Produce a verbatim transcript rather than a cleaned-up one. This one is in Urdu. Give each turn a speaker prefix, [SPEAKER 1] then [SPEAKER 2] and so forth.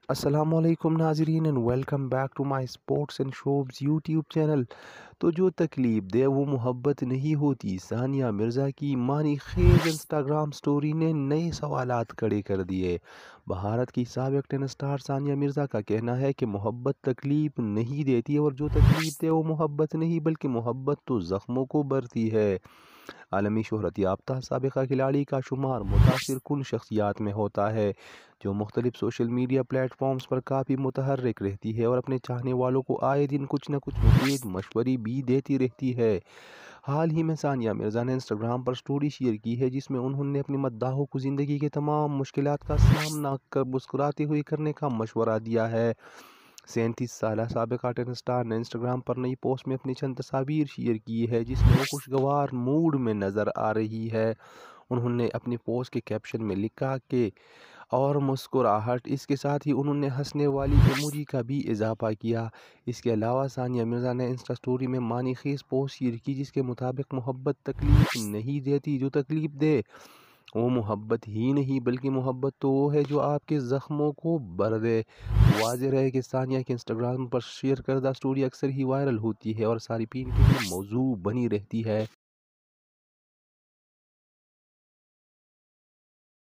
[SPEAKER 1] السلام علیکم ناظرین and welcome back to my sports and showbiz YouTube channel. تو جو تکلیف دے وہ محبت نہیں ہوتی، ثانیہ مرزا کی معنی خیز انسٹاگرام سٹوری نے نئے سوالات کھڑے کر دیے۔ بھارت کی سابق ٹینس سٹار ثانیہ مرزا کا کہنا ہے کہ محبت تکلیف نہیں دیتی، اور جو تکلیف دے وہ محبت نہیں بلکہ محبت تو زخموں کو بھرتی ہے۔ عالمی شہرت یافتہ سابقہ کھلاڑی کا شمار متاثر کن شخصیات میں ہوتا ہے، جو مختلف سوشل میڈیا پلیٹ فارمز پر کافی متحرک رہتی ہے اور اپنے چاہنے والوں کو آئے دن کچھ نہ کچھ مفید مشورے بھی دیتی رہتی ہے۔ حال ہی میں ثانیہ مرزا نے انسٹاگرام پر سٹوری شیئر کی ہے، جس میں انہوں نے اپنی مداحوں کو زندگی کے تمام مشکلات کا سامنا کر مسکراتے ہوئے کرنے کا مشورہ دیا ہے۔ سینتیس سالہ سابقہ ٹینس سٹار نے انسٹاگرام پر نئی پوسٹ میں اپنی چند تصاویر شیئر کی ہے، جس میں وہ خوشگوار موڈ میں نظر آ رہی ہے۔ انہوں نے اپنی پوسٹ کے کیپشن میں لکھا کہ اور مسکراہٹ، اس کے ساتھ ہی انہوں نے ہنسنے والی ایموجی کا بھی اضافہ کیا۔ اس کے علاوہ ثانیہ مرزا نے انسٹا سٹوری میں معنی خیز پوسٹ شیئر کی، جس کے مطابق محبت تکلیف نہیں دیتی، جو تکلیف دے وہ محبت ہی نہیں بلکہ محبت تو وہ ہے جو آپ کے زخموں کو بھر دے۔ واضح رہے کہ ثانیہ کے انسٹاگرام پر شیئر کردہ سٹوری اکثر ہی وائرل ہوتی ہے اور صارفین کے لیے موضوع بنی رہتی ہے۔